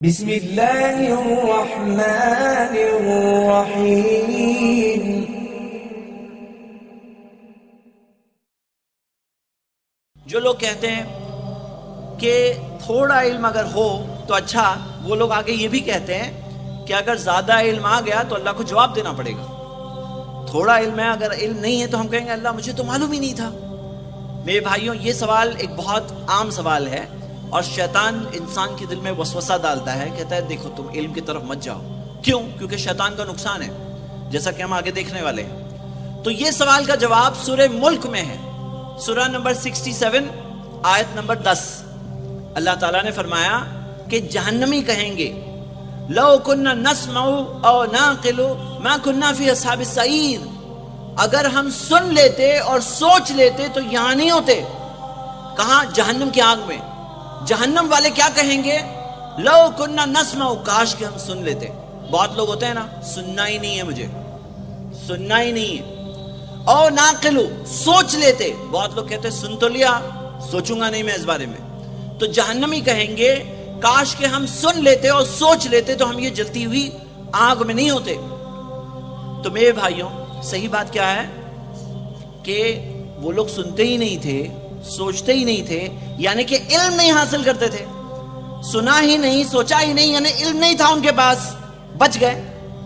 بسم اللہ الرحمن الرحیم۔ جو لوگ کہتے ہیں کہ تھوڑا علم اگر ہو تو اچھا، وہ لوگ آگے یہ بھی کہتے ہیں کہ اگر زیادہ علم آ گیا تو اللہ کو جواب دینا پڑے گا۔ تھوڑا علم ہے، اگر علم نہیں ہے تو ہم کہیں گے اللہ مجھے تو معلوم ہی نہیں تھا۔ میرے بھائیوں، یہ سوال ایک بہت عام سوال ہے اور شیطان انسان کے دل میں وسوسہ ڈالتا ہے، کہتا ہے دیکھو تم علم کی طرف مت جاؤ۔ کیوں؟ کیونکہ شیطان کا نقصان ہے، جیسا کہ ہم آگے دیکھنے والے ہیں۔ تو یہ سوال کا جواب سورہ ملک میں ہے، سورہ نمبر 67 آیت نمبر 10۔ اللہ تعالیٰ نے فرمایا کہ جہنمی کہیں گے لو کننا نسمع او ناقل ما کننا فی اصحاب السعیر، اگر ہم سن لیتے اور سوچ لیتے تو یہاں نہیں ہوتے۔ کہاں؟ جہنم کی آگ میں۔ جہنم والے کیا کہیں گے؟ لو کننا نسمع، کاش کہ ہم سن لیتے۔ بہت لوگ ہوتے ہیں نا، سننا ہی نہیں ہے مجھے، سننا ہی نہیں ہے۔ او ناقل، سوچ لیتے۔ بہت لوگ کہتے ہیں سن تو لیا، سوچوں گا نہیں میں اس بارے میں۔ تو جہنمی کہیں گے کاش کہ ہم سن لیتے اور سوچ لیتے تو ہم یہ جلتی ہوئی آگ میں نہیں ہوتے۔ تو میرے بھائیوں، صحیح بات کیا ہے کہ وہ لوگ سنتے ہی نہیں تھے، سوچتے ہی نہیں تھے، یعنی کہ علم نہیں حاصل کرتے تھے۔ سنا ہی نہیں، سوچا ہی نہیں، یعنی علم نہیں تھا ان کے پاس۔ بچ گئے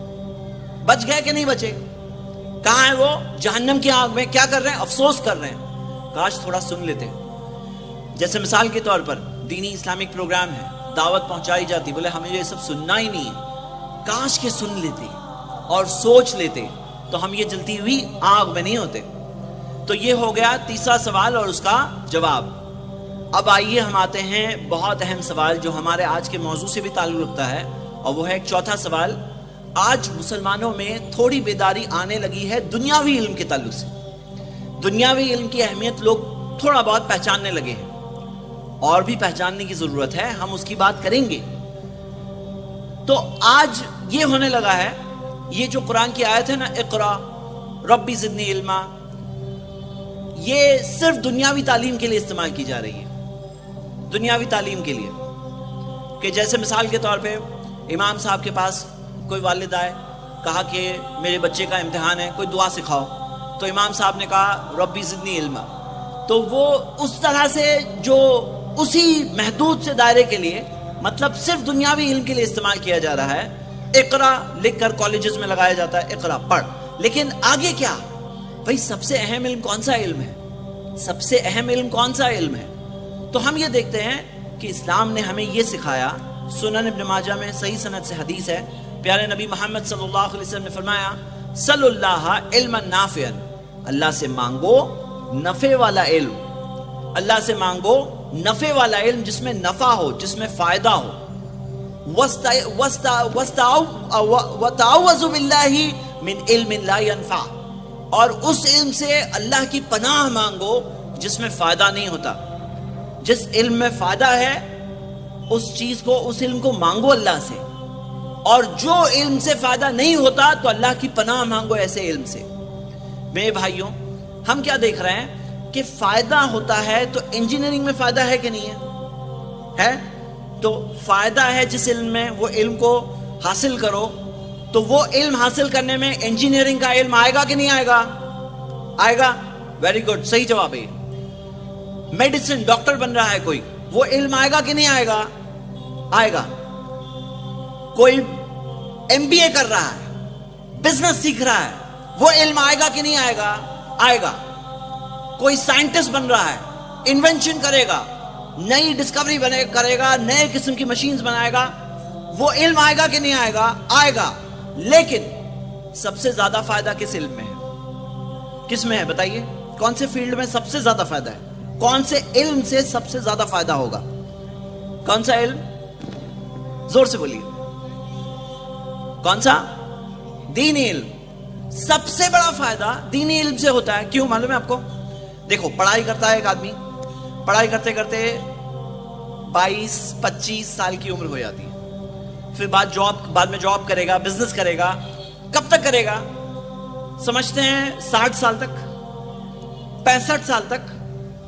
کہ نہیں بچے؟ کہاں ہے وہ؟ جہنم کی آگ میں۔ کیا کر رہے ہیں؟ افسوس کر رہے ہیں، کاش تھوڑا سن لیتے۔ جیسے مثال کے طور پر دینی اسلامک پروگرام ہے، دعوت پہنچائی جاتی، بولے ہمیں یہ سب سننا ہی نہیں ہے، کاش کہ سن لیتے اور سوچ لیتے تو ہم یہ جلتی ہوئی آگ میں نہیں ہوتے۔ تو یہ ہو گیا تیسرا سوال اور اس کا جواب۔ اب آئیے ہم آتے ہیں بہت اہم سوال جو ہمارے آج کے موضوع سے بھی تعلق رکھتا ہے، اور وہ ہے ایک چوتھا سوال۔ آج مسلمانوں میں تھوڑی بیداری آنے لگی ہے دنیاوی علم کے تعلق سے۔ دنیاوی علم کی اہمیت لوگ تھوڑا بہت پہچاننے لگے ہیں، اور بھی پہچاننے کی ضرورت ہے، ہم اس کی بات کریں گے۔ تو آج یہ ہونے لگا ہے، یہ جو قرآن کی آیت ہے نا، اقرا ربی زدنی علما، یہ صرف دنیاوی تعلیم کے لیے استعمال کی جا رہی ہے۔ دنیاوی تعلیم کے لیے کہ جیسے مثال کے طور پہ امام صاحب کے پاس کوئی والد آئے، کہا کہ میرے بچے کا امتحان ہے، کوئی دعا سکھاؤ، تو امام صاحب نے کہا ربی زدنی علما، تو وہ اس طرح سے جو اسی محدود سے دائرے کے لیے، مطلب صرف دنیاوی علم کے لیے استعمال کیا جا رہا ہے۔ اقرا لکھ کر کالجز میں لگایا جاتا ہے، اقرا پڑھ، لیکن آگے کیا؟ بھئی سب سے اہم علم کون سا علم ہے؟ سب سے اہم علم کون سا علم ہے؟ تو ہم یہ دیکھتے ہیں کہ اسلام نے ہمیں یہ سکھایا۔ سنن ابن ماجہ میں صحیح سند سے حدیث ہے، پیارے نبی محمد صلی اللہ علیہ وسلم نے فرمایا صلی اللہ علما نافعا، اللہ سے مانگو نفع والا علم، اللہ سے مانگو نفع والا علم جس میں نفع ہو، جس میں فائدہ ہو۔ وَتَعَوَّذُ بِاللَّهِ مِنْ عِلْمٍ لَا يَنْفَعُ، اور اس علم سے اللہ کی پناہ مانگو جس میں فائدہ نہیں ہوتا۔ جس علم میں فائدہ ہے اس چیز کو، اس علم کو مانگو اللہ سے، اور جو علم سے فائدہ نہیں ہوتا تو اللہ کی پناہ مانگو ایسے علم سے۔ میرے بھائیوں، ہم کیا دیکھ رہے ہیں کہ فائدہ ہوتا ہے تو انجینئرنگ میں فائدہ ہے کہ نہیں ہے؟ تو فائدہ ہے جس علم میں، وہ علم کو حاصل کرو۔ تو وہ علم حاصل کرنے میں انجینئرنگ کا علم آئے گا کہ نہیں آئے گا؟ آئے گا۔ ویری گڈ، صحیح جواب ہے۔ میڈیسن، ڈاکٹر بن رہا ہے کوئی، وہ علم آئے گا کہ نہیں آئے گا؟ آئے گا۔ کوئی MBA کر رہا ہے، بزنس سیکھ رہا ہے، وہ علم آئے گا کہ نہیں آئے گا؟ آئے گا۔ کوئی سائنٹسٹ بن رہا ہے، انوینشن کرے گا، نئی ڈسکوری کرے گا، نئے قسم کی مشینز بنائے گا، وہ علم آئے گا کہ نہیں آئے گا؟ آئے گا۔ لیکن سب سے زیادہ فائدہ کس علم میں ہے؟ کس میں ہے بتائیے؟ کون سے فیلڈ میں سب سے زیادہ فائدہ ہے؟ کون سے علم سے سب سے زیادہ فائدہ ہوگا؟ کون سا علم؟ زور سے بولیے۔ کون سا؟ دینی علم۔ سب سے بڑا فائدہ دینی علم سے ہوتا ہے۔ کیوں معلوم ہے آپ کو؟ دیکھو، پڑھائی کرتا ہے ایک آدمی، پڑھائی کرتے کرتے 22-25 سال کی عمر ہو جاتی ہے، پھر بعد میں جاب کرے گا، بزنس کرے گا۔ کب تک کرے گا؟ سمجھتے ہیں 60 سال تک، 65 سال تک،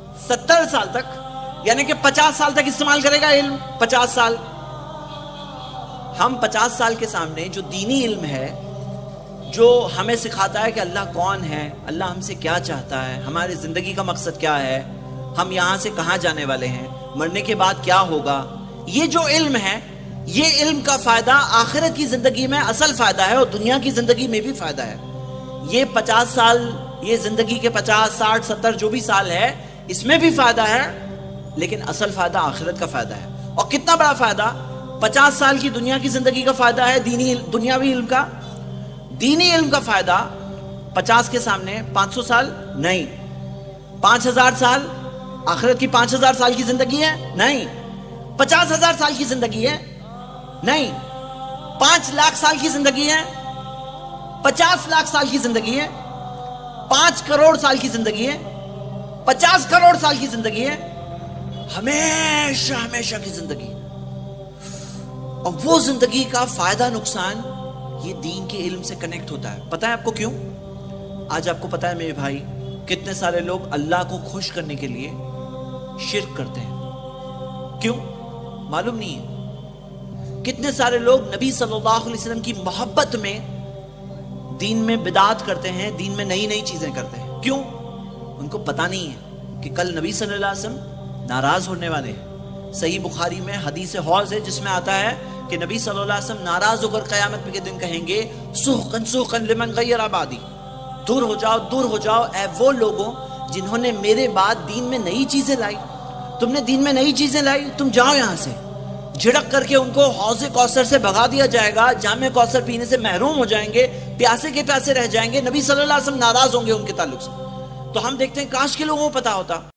70 سال تک، یعنی کہ 50 سال تک استعمال کرے گا علم۔ 50 سال ہم 50 سال کے سامنے جو دینی علم ہے، جو ہمیں سکھاتا ہے کہ اللہ کون ہے، اللہ ہم سے کیا چاہتا ہے، ہماری زندگی کا مقصد کیا ہے، ہم یہاں سے کہاں جانے والے ہیں، مرنے کے بعد کیا ہوگا، یہ جو علم ہے، یہ علم کا فائدہ آخرت کی زندگی میں اصل فائدہ ہے اور دنیا کی زندگی میں بھی فائدہ ہے۔ یہ 50 سال، یہ زندگی کے 50 60 70 جو بھی سال ہے، اس میں بھی فائدہ ہے، لیکن اصل فائدہ آخرت کا فائدہ ہے۔ اور کتنا بڑا فائدہ؟ 50 سال کی دنیا کی زندگی کا فائدہ ہے، دنیاوی علم کا۔ دینی علم کا فائدہ 50 کے سامنے 500 سال نہیں، 5000 سال، آخرت کی 5000 سال کی زندگی ہے نہیں، 50,000 سال کی زندگی ہے نہیں، 5 لاکھ سال کی زندگی ہے، 50 لاکھ سال کی زندگی ہے، 5 کروڑ سال کی زندگی ہے، 50 کروڑ سال کی زندگی ہے، ہمیشہ ہمیشہ کی زندگی۔ اور وہ زندگی کا فائدہ نقصان یہ دین کے علم سے کنیکٹ ہوتا ہے۔ پتہ ہے آپ کو کیوں؟ آج آپ کو پتہ ہے میرے بھائی، کتنے سارے لوگ اللہ کو خوش کرنے کے لیے شرک کرتے ہیں۔ کیوں؟ معلوم نہیں ہے۔ کتنے سارے لوگ نبی صلی اللہ علیہ وسلم کی محبت میں دین میں بدعات کرتے ہیں، دین میں نئی نئی چیزیں کرتے ہیں۔ کیوں؟ ان کو پتہ نہیں ہے کہ کل نبی صلی اللہ علیہ وسلم ناراض ہونے والے ہیں۔ صحیح بخاری میں حدیث حوض ہے جس میں آتا ہے کہ نبی صلی اللہ علیہ وسلم ناراض ہو کر قیامت کے دن کہیں گے سحقن سحقن لمن غیر آبادی، دور ہو جاؤ دور ہو جاؤ اے وہ لوگوں جنہوں نے میرے بعد دین میں نئی چیزیں لائی۔ تم نے دین میں نئی چیزیں لائی، تم جاؤ یہاں سے۔ جھڑک کر کے ان کو حوض کوثر سے بھگا دیا جائے گا، جام کوثر پینے سے محروم ہو جائیں گے، پیاسے کے پیاسے رہ جائیں گے۔ نبی صلی اللہ علیہ وسلم ناراض ہوں گے ان کے تعلق سے۔ تو ہم دیکھتے ہیں کاش کے لوگوں کو پتا ہوتا۔